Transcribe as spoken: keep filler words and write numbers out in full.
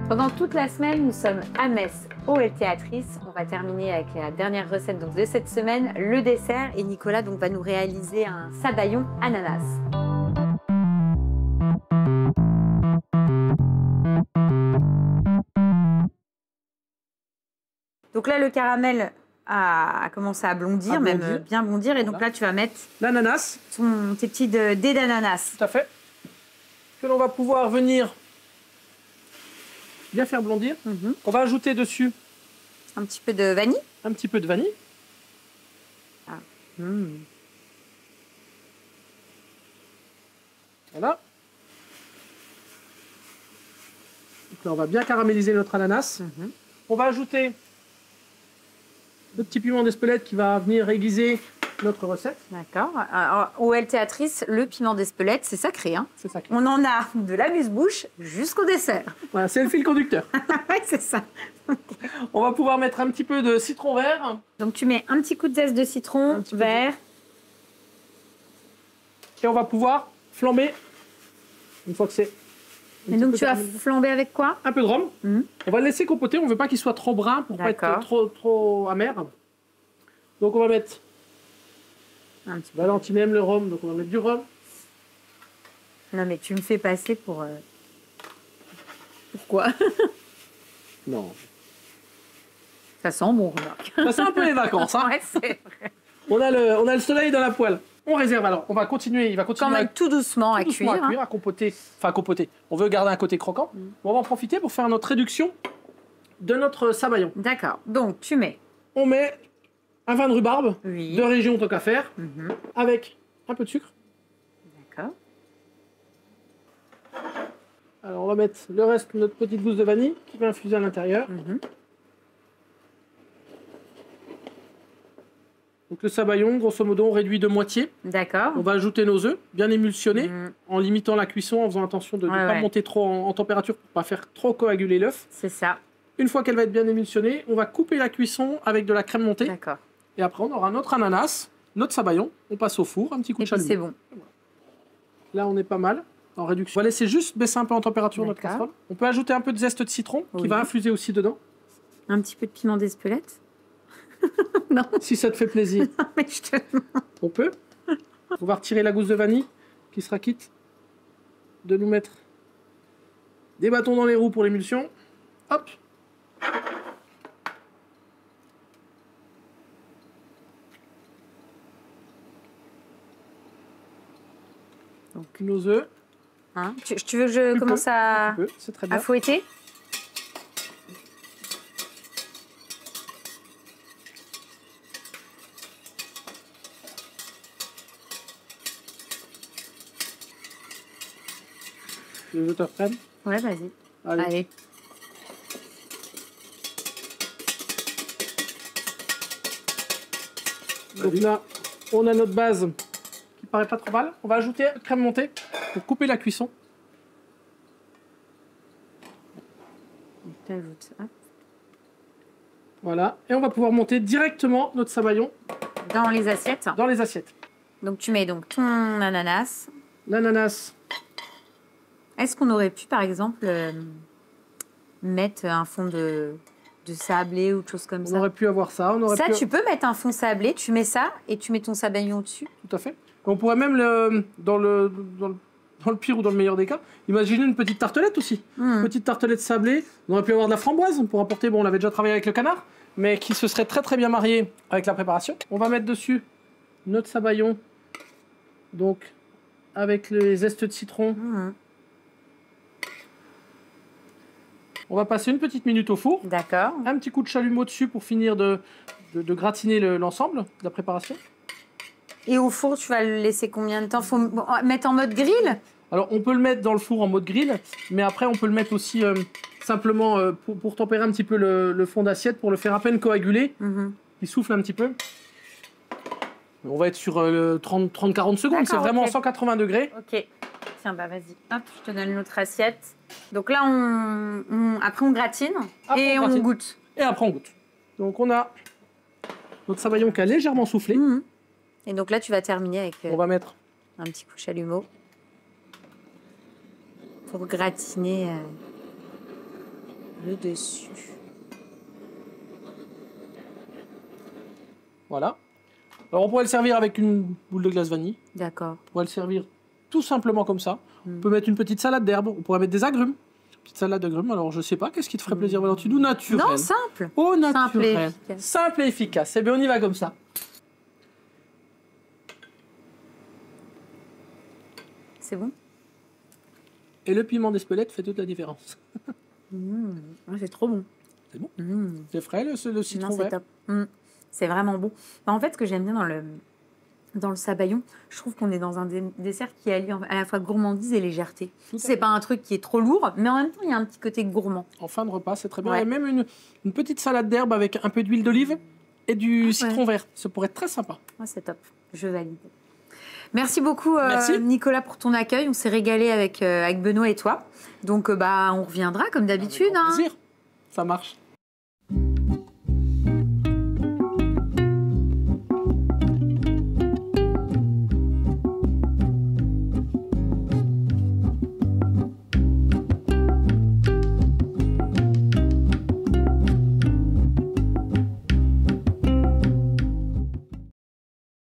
Pendant toute la semaine, nous sommes à Metz, au El Théâtrice. On va terminer avec la dernière recette donc, de cette semaine, le dessert. Et Nicolas donc, va nous réaliser un sabayon ananas. Donc là, le caramel a commencé à blondir, à même blondir. bien blondir. Et donc voilà. Là, tu vas mettre l'ananas, tes petits dés d'ananas. Tout à fait. Que l'on va pouvoir venir bien faire blondir. Mm-hmm. On va ajouter dessus un petit peu de vanille. Un petit peu de vanille. Ah. Mm. Voilà. Donc là, on va bien caraméliser notre ananas. Mm-hmm. On va ajouter le petit piment d'Espelette qui va venir aiguiser notre recette. D'accord. Au El Théâtrice, le piment d'Espelette, c'est sacré. Hein, c'est sacré. On en a de l'amuse-bouche jusqu'au dessert. Voilà, c'est le fil conducteur. Oui, c'est ça. On va pouvoir mettre un petit peu de citron vert. Donc tu mets un petit coup de zeste de citron vert. De... Et on va pouvoir flamber une fois que c'est... Et donc tu vas flamber avec quoi? Un peu de rhum. Mmh. On va le laisser compoter, on ne veut pas qu'il soit trop brun pour ne pas être trop, trop amer. Donc on va mettre... Un petit Valentine aime le rhum, donc on va mettre du rhum. Non mais tu me fais passer pour... Euh... Pourquoi? Non. Ça sent bon, remarque. Ça sent un peu les vacances. Hein. Ouais, c'est vrai. On a, le, on a le soleil dans la poêle. On réserve alors. On va continuer. Il va continuer quand même à, tout doucement tout à doucement cuire. À cuire, hein. à compoter. Enfin, à compoter. On veut garder un côté croquant. Mm. On va en profiter pour faire notre réduction de notre sabayon. D'accord. Donc, tu mets... On met un vin de rhubarbe oui. de région tant qu'à faire, mm-hmm. avec un peu de sucre. D'accord. Alors, on va mettre le reste de notre petite gousse de vanille qui va infuser à l'intérieur. Mm-hmm. Donc le sabayon, grosso modo, on réduit de moitié. D'accord. On va ajouter nos œufs, bien émulsionnés, mmh. en limitant la cuisson, en faisant attention de ne ouais, pas ouais. monter trop en, en température pour ne pas faire trop coaguler l'œuf. C'est ça. Une fois qu'elle va être bien émulsionnée, on va couper la cuisson avec de la crème montée. D'accord. Et après, on aura notre ananas, notre sabayon. On passe au four, un petit coup et de chalumeau. c'est bon. Là, on est pas mal en réduction. On va laisser juste baisser un peu en température notre casserole. On peut ajouter un peu de zeste de citron oui. qui va infuser aussi dedans. Un petit peu de piment d'Espelette. Non. Si ça te fait plaisir. Non, mais je te... On peut. On va retirer la gousse de vanille qui sera quitte de nous mettre des bâtons dans les roues pour l'émulsion. Hop. Donc nos œufs. Hein, tu, tu veux que je tu commence peux. à, très bien. à fouetter? Tu veux que je te reprenne? Ouais, vas-y. Allez. Allez. Donc là, on a notre base qui paraît pas trop mal. On va ajouter la crème montée pour couper la cuisson. T'ajoutes. Hein. Voilà. Et on va pouvoir monter directement notre sabayon. Dans les assiettes? Dans les assiettes. Donc tu mets donc ton ananas. L'ananas. Est-ce qu'on aurait pu, par exemple, euh, mettre un fond de, de sablé ou de choses comme on ça? On aurait pu avoir ça. On aurait ça, pu... tu peux mettre un fond sablé, tu mets ça et tu mets ton sabayon dessus. Tout à fait. On pourrait même, le, dans, le, dans, le, dans le pire ou dans le meilleur des cas, imaginer une petite tartelette aussi. Mmh. Une petite tartelette sablée. On aurait pu avoir de la framboise pour apporter, bon, on avait déjà travaillé avec le canard, mais qui se serait très très bien marié avec la préparation. On va mettre dessus notre sabayon, donc avec les zestes de citron. Mmh. On va passer une petite minute au four. D'accord. Un petit coup de chalumeau dessus pour finir de, de, de gratiner l'ensemble de la préparation. Et au four, tu vas le laisser combien de temps? Faut mettre en mode grill? Alors, on peut le mettre dans le four en mode grill, mais après, on peut le mettre aussi euh, simplement euh, pour, pour tempérer un petit peu le, le fond d'assiette, pour le faire à peine coaguler. Mm-hmm. Il souffle un petit peu. On va être sur euh, trente à quarante secondes, c'est vraiment okay. cent quatre-vingts degrés. Ok. Tiens, bah vas-y, hop, je te donne notre assiette. Donc là, on, on après on gratine après, et on, gratine. on goûte. Et après on goûte. Donc on a notre sabayon qui a légèrement soufflé. Mmh. Et donc là, tu vas terminer avec on va mettre un petit coup de chalumeau pour gratiner. le dessus. Voilà. Alors on pourrait le servir avec une boule de glace vanille. D'accord. On pourrait le servir tout simplement comme ça. Mm. On peut mettre une petite salade d'herbe. On pourrait mettre des agrumes. Petite salade d'agrumes. Alors je sais pas, qu'est-ce qui te ferait plaisir, Valentine? Ou naturel? Non, simple. Oh, naturel. Simple et efficace. Simple et efficace. Eh bien, on y va comme ça. C'est bon? Et le piment d'Espelette fait toute la différence. Mmh. C'est trop bon. C'est bon? Mmh. C'est frais, le, le citron non, vert? C'est top. Mmh. C'est vraiment bon. En fait, ce que j'aime bien dans le, dans le sabayon, je trouve qu'on est dans un dé dessert qui allie à la fois gourmandise et légèreté. C'est pas un truc qui est trop lourd, mais en même temps, il y a un petit côté gourmand. En fin de repas, c'est très bien. Ouais. Et même une, une petite salade d'herbe avec un peu d'huile d'olive et du ah, citron ouais. vert. Ça pourrait être très sympa. Ouais, c'est top. Je valide. Merci beaucoup, euh, Merci. Nicolas, pour ton accueil. On s'est régalé avec, euh, avec Benoît et toi. Donc, euh, bah, on reviendra comme d'habitude. Avec grand plaisir. Ça marche.